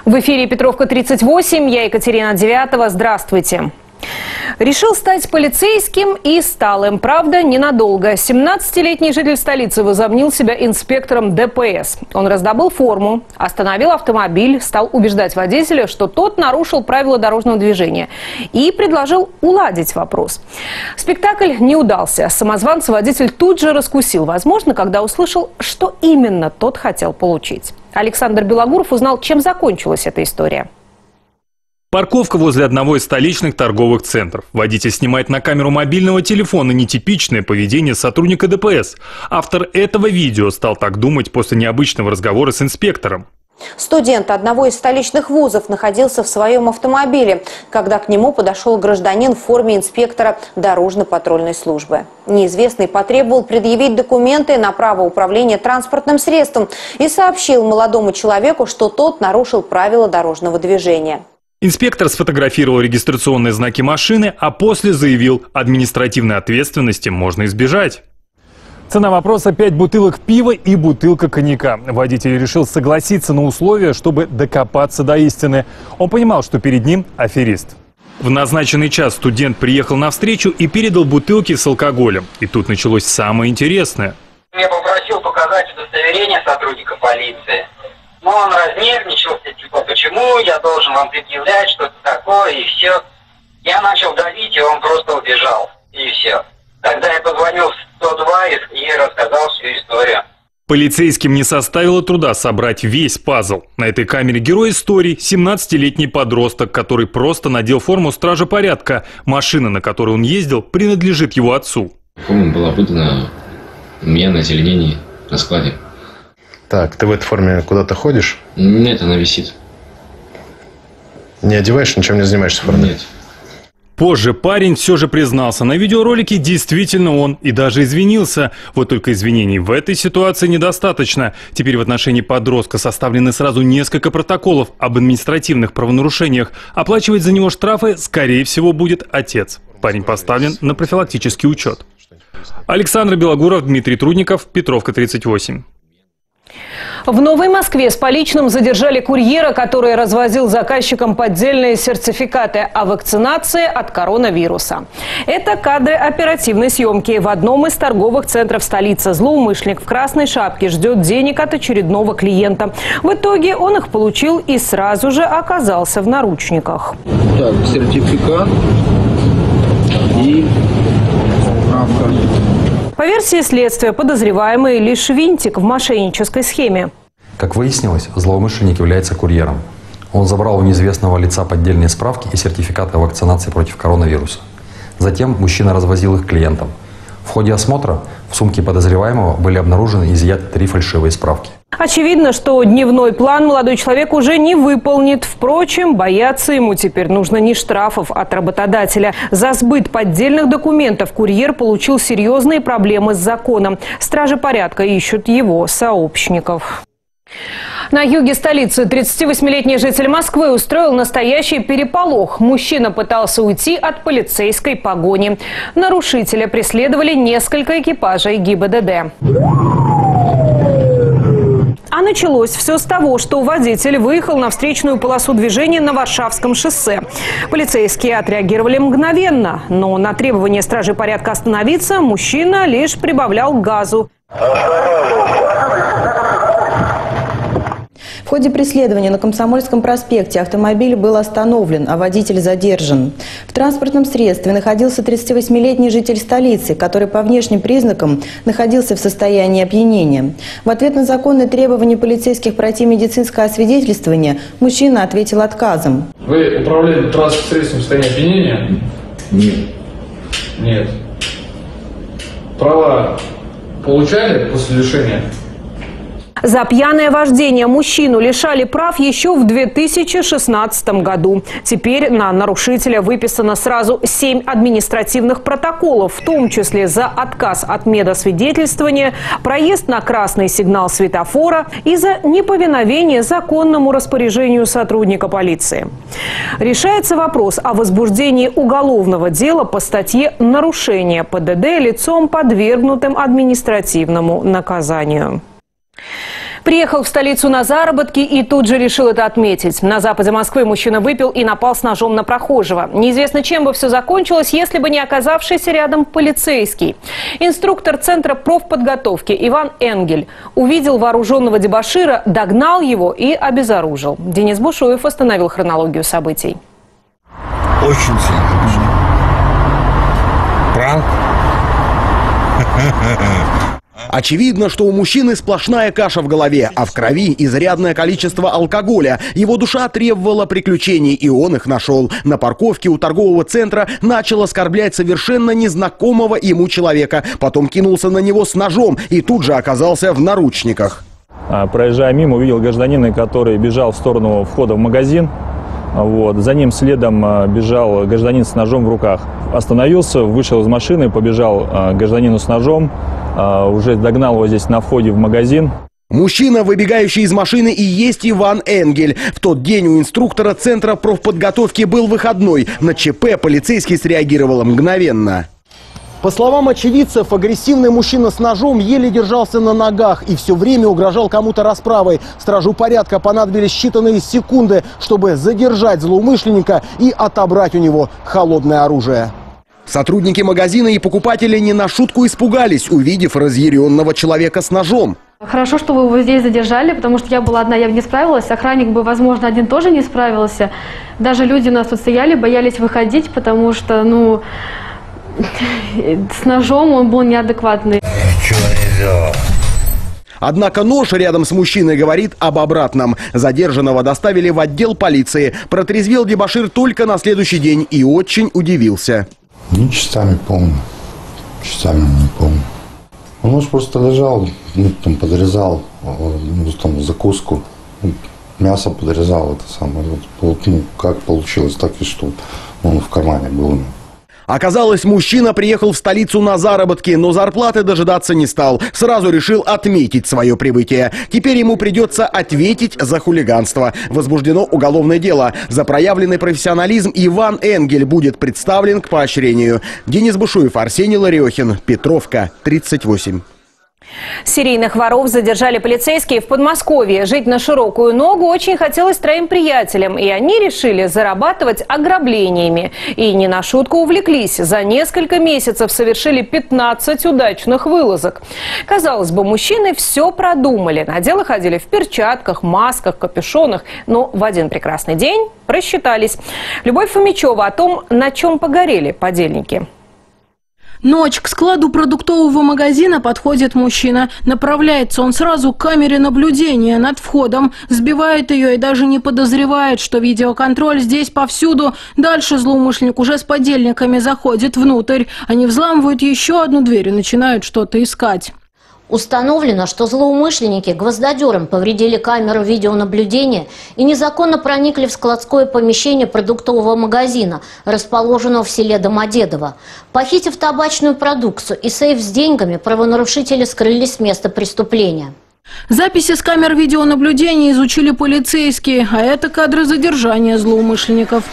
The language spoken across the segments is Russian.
В эфире Петровка 38, я Екатерина Девятова. Здравствуйте. Решил стать полицейским и стал им. Правда, ненадолго. 17-летний житель столицы возомнил себя инспектором ДПС. Он раздобыл форму, остановил автомобиль, стал убеждать водителя, что тот нарушил правила дорожного движения, и предложил уладить вопрос. Спектакль не удался. Самозванца водитель тут же раскусил, возможно, когда услышал, что именно тот хотел получить. Александр Белогуров узнал, чем закончилась эта история. Парковка возле одного из столичных торговых центров. Водитель снимает на камеру мобильного телефона нетипичное поведение сотрудника ДПС. Автор этого видео стал так думать после необычного разговора с инспектором. Студент одного из столичных вузов находился в своем автомобиле, когда к нему подошел гражданин в форме инспектора дорожно-патрульной службы. Неизвестный потребовал предъявить документы на право управления транспортным средством и сообщил молодому человеку, что тот нарушил правила дорожного движения. Инспектор сфотографировал регистрационные знаки машины, а после заявил, административной ответственности можно избежать. Цена вопроса – 5 бутылок пива и бутылка коньяка. Водитель решил согласиться на условия, чтобы докопаться до истины. Он понимал, что перед ним аферист. В назначенный час студент приехал на встречу и передал бутылки с алкоголем. И тут началось самое интересное. Я попросил показать удостоверение сотрудника полиции. Но он разнервничался, типа, почему я должен вам предъявлять, что это такое, и все. Я начал давить, и он просто убежал, и все. Тогда я позвонил в 102 и рассказал всю историю. Полицейским не составило труда собрать весь пазл. На этой камере герой истории – 17-летний подросток, который просто надел форму стража порядка. Машина, на которой он ездил, принадлежит его отцу. Форма была выдана у меня на отделении на складе. Так, ты в этой форме куда-то ходишь? Нет, она висит. Не одеваешь, ничем не занимаешься в форме? Нет. Позже парень все же признался. На видеоролике действительно он и даже извинился. Вот только извинений в этой ситуации недостаточно. Теперь в отношении подростка составлены сразу несколько протоколов об административных правонарушениях. Оплачивать за него штрафы, скорее всего, будет отец. Парень поставлен на профилактический учет. Александр Белогуров, Дмитрий Трудников, Петровка 38. В Новой Москве с поличным задержали курьера, который развозил заказчикам поддельные сертификаты о вакцинации от коронавируса. Это кадры оперативной съемки. В одном из торговых центров столицы злоумышленник в красной шапке ждет денег от очередного клиента. В итоге он их получил и сразу же оказался в наручниках. Так, сертификат и справка. По версии следствия, подозреваемый лишь винтик в мошеннической схеме. Как выяснилось, злоумышленник является курьером. Он забрал у неизвестного лица поддельные справки и сертификаты о вакцинации против коронавируса. Затем мужчина развозил их клиентам. В ходе осмотра в сумке подозреваемого были обнаружены и изъяты 3 фальшивые справки. Очевидно, что дневной план молодой человек уже не выполнит. Впрочем, бояться ему теперь нужно не штрафов от работодателя. За сбыт поддельных документов курьер получил серьезные проблемы с законом. Стражи порядка ищут его сообщников. На юге столицы 38-летний житель Москвы устроил настоящий переполох. Мужчина пытался уйти от полицейской погони. Нарушителя преследовали несколько экипажей ГИБДД. А началось все с того, что водитель выехал на встречную полосу движения на Варшавском шоссе. Полицейские отреагировали мгновенно, но на требование стражи порядка остановиться мужчина лишь прибавлял газу. В ходе преследования на Комсомольском проспекте автомобиль был остановлен, а водитель задержан. В транспортном средстве находился 38-летний житель столицы, который по внешним признакам находился в состоянии опьянения. В ответ на законные требования полицейских пройти медицинское освидетельствование мужчина ответил отказом. Вы управляли транспортным средством в состоянии опьянения? Нет. Нет. Права получали после лишения? За пьяное вождение мужчину лишали прав еще в 2016 году. Теперь на нарушителя выписано сразу 7 административных протоколов, в том числе за отказ от медосвидетельствования, проезд на красный сигнал светофора и за неповиновение законному распоряжению сотрудника полиции. Решается вопрос о возбуждении уголовного дела по статье «Нарушение ПДД лицом, подвергнутым административному наказанию». Приехал в столицу на заработки и тут же решил это отметить. На западе Москвы мужчина выпил и напал с ножом на прохожего. Неизвестно, чем бы все закончилось, если бы не оказавшийся рядом полицейский. Инструктор Центра профподготовки Иван Энгель увидел вооруженного дебошира, догнал его и обезоружил. Денис Бушуев восстановил хронологию событий. Очень симпатично. Пранк? Очевидно, что у мужчины сплошная каша в голове, а в крови изрядное количество алкоголя. Его душа требовала приключений, и он их нашел. На парковке у торгового центра начал оскорблять совершенно незнакомого ему человека. Потом кинулся на него с ножом и тут же оказался в наручниках. Проезжая мимо, увидел гражданина, который бежал в сторону входа в магазин. За ним следом бежал гражданин с ножом в руках. Остановился, вышел из машины, побежал к гражданину с ножом. Уже догнал его здесь на входе в магазин. Мужчина, выбегающий из машины, и есть Иван Энгель. В тот день у инструктора Центра профподготовки был выходной. На ЧП полицейский среагировал мгновенно. По словам очевидцев, агрессивный мужчина с ножом еле держался на ногах и все время угрожал кому-то расправой. Стражу порядка понадобились считанные секунды, чтобы задержать злоумышленника и отобрать у него холодное оружие. Сотрудники магазина и покупатели не на шутку испугались, увидев разъяренного человека с ножом. Хорошо, что вы его здесь задержали, потому что я была одна, я не справилась. Охранник бы, возможно, один тоже не справился. Даже люди у нас тут стояли, боялись выходить, потому что, с ножом он был неадекватный. Ничего нельзя. Однако нож рядом с мужчиной говорит об обратном. Задержанного доставили в отдел полиции. Протрезвел дебошир только на следующий день и очень удивился. Часами помню. Часами не помню. Он просто лежал, подрезал закуску. Мясо подрезал, это самое. Как получилось, так и что он в кармане был. Оказалось, мужчина приехал в столицу на заработки, но зарплаты дожидаться не стал. Сразу решил отметить свое прибытие. Теперь ему придется ответить за хулиганство. Возбуждено уголовное дело. За проявленный профессионализм Иван Энгель будет представлен к поощрению. Денис Бушуев, Арсений Лариохин, Петровка, 38. Серийных воров задержали полицейские в Подмосковье. Жить на широкую ногу очень хотелось троим приятелям, и они решили зарабатывать ограблениями. И не на шутку увлеклись. За несколько месяцев совершили 15 удачных вылазок. Казалось бы, мужчины все продумали. На дело ходили в перчатках, масках, капюшонах. Но в один прекрасный день просчитались. Любовь Фомичева о том, на чем погорели подельники. Ночь. К складу продуктового магазина подходит мужчина. Направляется он сразу к камере наблюдения над входом. Сбивает ее и даже не подозревает, что видеоконтроль здесь повсюду. Дальше злоумышленник уже с подельниками заходит внутрь. Они взламывают еще одну дверь и начинают что-то искать. Установлено, что злоумышленники гвоздодером повредили камеру видеонаблюдения и незаконно проникли в складское помещение продуктового магазина, расположенного в селе Домодедово. Похитив табачную продукцию и сейф с деньгами, правонарушители скрылись с места преступления. Записи с камер видеонаблюдения изучили полицейские, а это кадры задержания злоумышленников.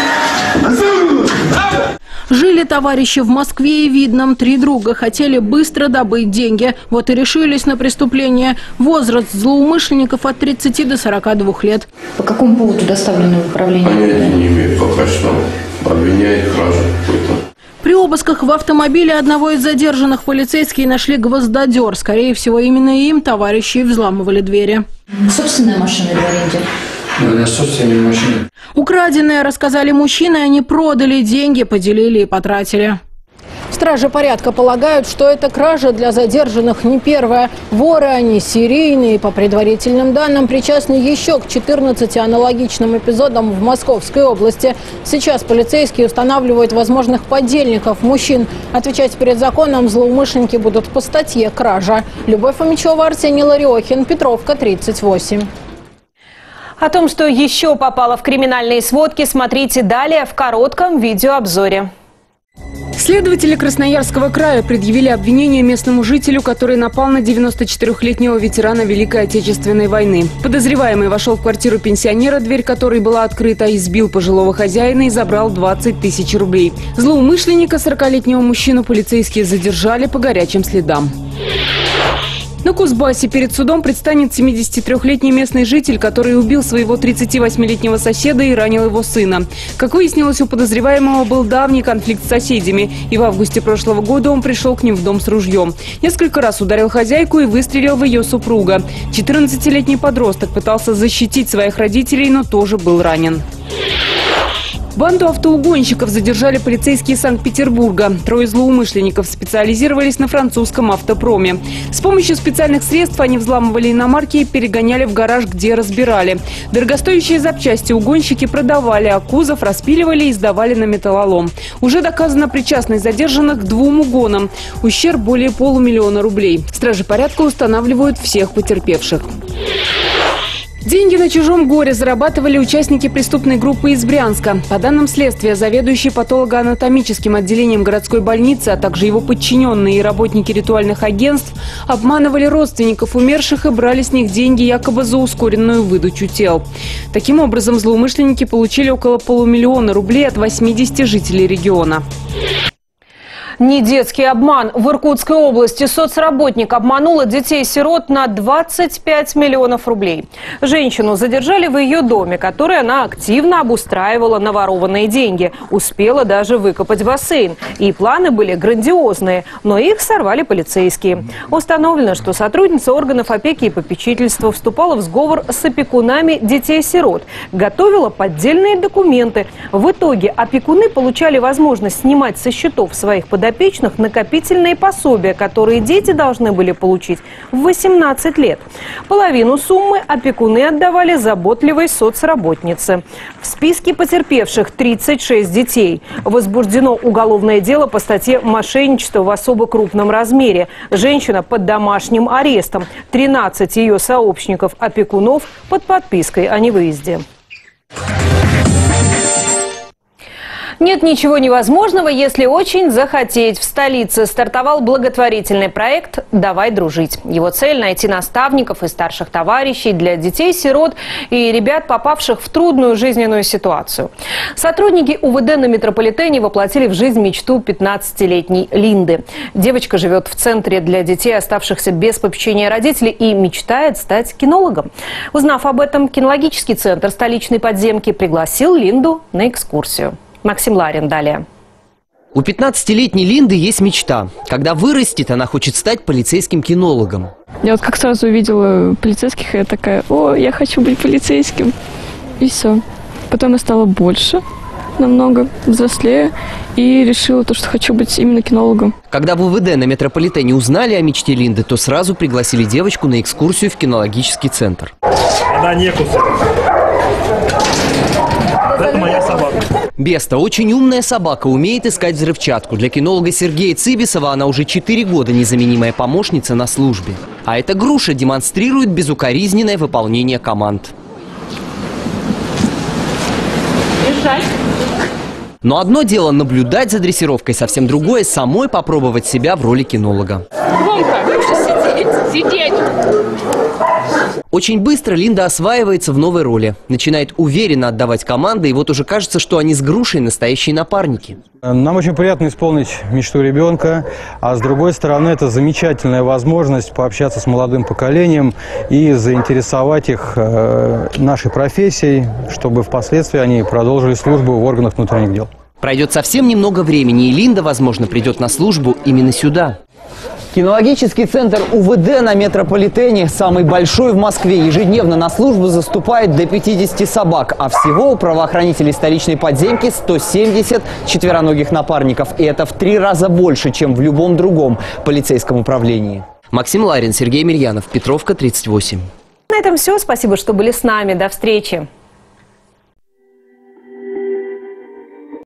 Жили товарищи в Москве и Видном. 3 друга хотели быстро добыть деньги. Вот и решились на преступление. Возраст злоумышленников от 30 до 42 лет. По какому поводу доставлены в управление? Понятия не имею, пока что обвиняют в краже какой-то. При обысках в автомобиле одного из задержанных полицейские нашли гвоздодер. Скорее всего, именно им товарищи взламывали двери. Собственная машина или в аренде? Да, собственная машина. Украденное, рассказали мужчины, они продали деньги, поделили и потратили. Стражи порядка полагают, что эта кража для задержанных не первая. Воры они серийные. По предварительным данным, причастны еще к 14 аналогичным эпизодам в Московской области. Сейчас полицейские устанавливают возможных подельников мужчин. Отвечать перед законом злоумышленники будут по статье «Кража». Любовь Фомичева, Арсений Лариохин, Петровка, 38. О том, что еще попало в криминальные сводки, смотрите далее в коротком видеообзоре. Следователи Красноярского края предъявили обвинение местному жителю, который напал на 94-летнего ветерана Великой Отечественной войны. Подозреваемый вошел в квартиру пенсионера, дверь которой была открыта, избил пожилого хозяина и забрал 20 тысяч рублей. Злоумышленника, 40-летнего мужчину, полицейские задержали по горячим следам. На Кузбассе перед судом предстанет 73-летний местный житель, который убил своего 38-летнего соседа и ранил его сына. Как выяснилось, у подозреваемого был давний конфликт с соседями. И в августе прошлого года он пришел к ним в дом с ружьем. Несколько раз ударил хозяйку и выстрелил в ее супруга. 14-летний подросток пытался защитить своих родителей, но тоже был ранен. Банду автоугонщиков задержали полицейские Санкт-Петербурга. Трое злоумышленников специализировались на французском автопроме. С помощью специальных средств они взламывали иномарки и перегоняли в гараж, где разбирали. Дорогостоящие запчасти угонщики продавали, а кузов распиливали и сдавали на металлолом. Уже доказана причастность задержанных к 2 угонам. Ущерб более $500 000 рублей. Стражи порядка устанавливают всех потерпевших. Деньги на чужом горе зарабатывали участники преступной группы из Брянска. По данным следствия, заведующий патологоанатомическим отделением городской больницы, а также его подчиненные и работники ритуальных агентств обманывали родственников умерших и брали с них деньги якобы за ускоренную выдачу тел. Таким образом, злоумышленники получили около $500 000 рублей от 80 жителей региона. Не детский обман. В Иркутской области соцработник обманула детей-сирот на 25 миллионов рублей. Женщину задержали в ее доме, который она активно обустраивала на ворованные деньги. Успела даже выкопать бассейн. И планы были грандиозные, но их сорвали полицейские. Установлено, что сотрудница органов опеки и попечительства вступала в сговор с опекунами детей-сирот. Готовила поддельные документы. В итоге опекуны получали возможность снимать со счетов своих подопечных накопительные пособия, которые дети должны были получить в 18 лет. Половину суммы опекуны отдавали заботливой соцработнице. В списке потерпевших 36 детей. Возбуждено уголовное дело по статье «Мошенничество в особо крупном размере». Женщина под домашним арестом. 13 ее сообщников-опекунов под подпиской о невыезде. Нет ничего невозможного, если очень захотеть. В столице стартовал благотворительный проект «Давай дружить». Его цель – найти наставников и старших товарищей для детей-сирот и ребят, попавших в трудную жизненную ситуацию. Сотрудники УВД на метрополитене воплотили в жизнь мечту 15-летней Линды. Девочка живет в центре для детей, оставшихся без попечения родителей, и мечтает стать кинологом. Узнав об этом, кинологический центр столичной подземки пригласил Линду на экскурсию. Максим Ларин далее. У 15-летней Линды есть мечта. Когда вырастет, она хочет стать полицейским кинологом. Я вот как сразу увидела полицейских, я такая: о, я хочу быть полицейским. И все. Потом я стала больше, намного взрослее, и решила, что хочу быть именно кинологом. Когда в УВД на метрополитене узнали о мечте Линды, то сразу пригласили девочку на экскурсию в кинологический центр. Она не кусает. Это моя собака. Беста – очень умная собака, умеет искать взрывчатку. Для кинолога Сергея Цибисова она уже 4 года незаменимая помощница на службе. А эта груша демонстрирует безукоризненное выполнение команд. Держать. Но одно дело наблюдать за дрессировкой, совсем другое – самой попробовать себя в роли кинолога. Громко. Сидеть. Очень быстро Линда осваивается в новой роли. Начинает уверенно отдавать команды, и вот уже кажется, что они с грушей настоящие напарники. Нам очень приятно исполнить мечту ребенка, а с другой стороны, это замечательная возможность пообщаться с молодым поколением и заинтересовать их нашей профессией, чтобы впоследствии они продолжили службу в органах внутренних дел. Пройдет совсем немного времени, и Линда, возможно, придет на службу именно сюда. Кинологический центр УВД на метрополитене самый большой в Москве. Ежедневно на службу заступает до 50 собак. А всего у правоохранителей столичной подземки 170 четвероногих напарников. И это в 3 раза больше, чем в любом другом полицейском управлении. Максим Ларин, Сергей Мирьянов, Петровка, 38. На этом все. Спасибо, что были с нами. До встречи.